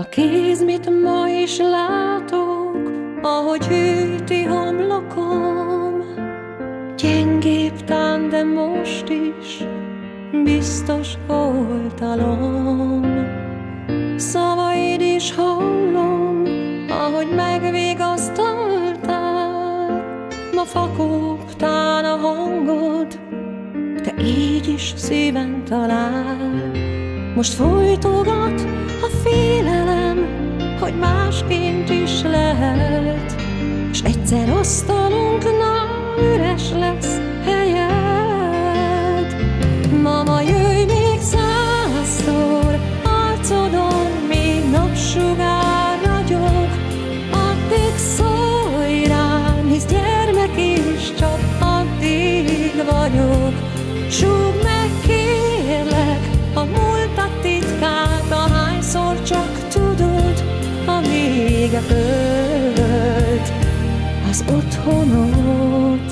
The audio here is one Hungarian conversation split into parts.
kézmit ma is látok, ahogy hűti homlokom. Gyengébb tán, de most is biztos oltalom. Szavaid is hallom, ahogy megvigasztaltál. Ma fakóptán a hangod, de így is szíven talál. Most folytogat a félelem, hogy másként is lehet, s egyszer asztalunknál üres lesz helyed. Mama, jöjj még 100-szor, arcodon még napsugár ragyog. Addig szólj rám, hisz gyermek is csak addig vagyok. Súgd meg, kérlek, a múltat titkát, ahányszor csak tudod, amíg a föld az otthonod.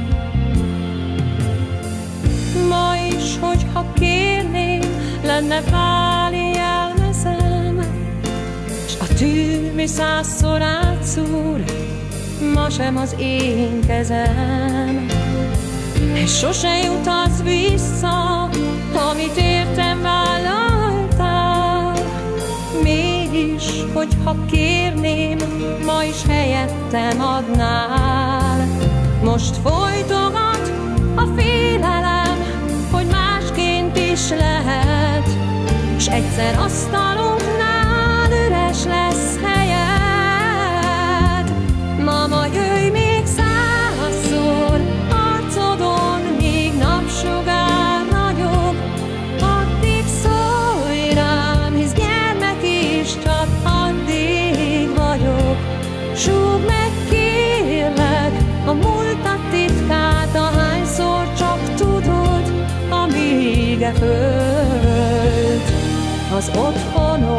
Ma is, hogyha kérném, lenne váli jelmezem, s a tűmi 100-szor átszúr, ma sem az én kezem. És sose jut az vissza, amit értem vállaltál. Mégis, hogyha kérném, ma is helyettem adnál. Most folytogat a félelem, hogy másként is lehet, s egyszer asztalunknál üres lesz helyed. Mama, jöjj még 100-szor, arcodon még napsugár ragyog. Addig szólj rám, hisz gyermek is csak addig vagyok. Súgd meg, kérlek, a múltat titkát, ahányszor csak tudod, amíg e föld az otthonod.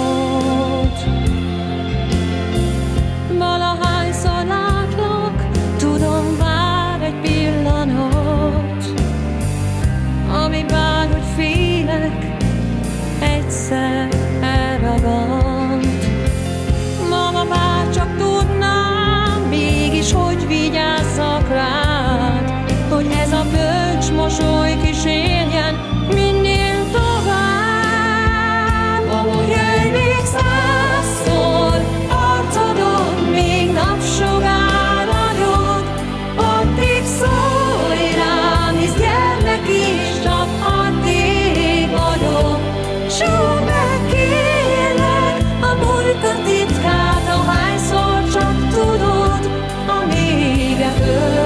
Valahányszor látlak, tudom, vár egy pillanat, ami bár, hogy félek, egyszer elragad. Mama, bár csak tudnám, mégis hogy vigyázzak rád, hogy ez a bölcs mosoly kísérjen minél tovább. Mama, jöjj még 100-szor, arcodon még napsugár ragyog. Addig szólj rám, hisz gyermek is csak addig vagyok. Súgd meg, kérlek, a múltat titkát, ahányszor csak tudod, amíg e föld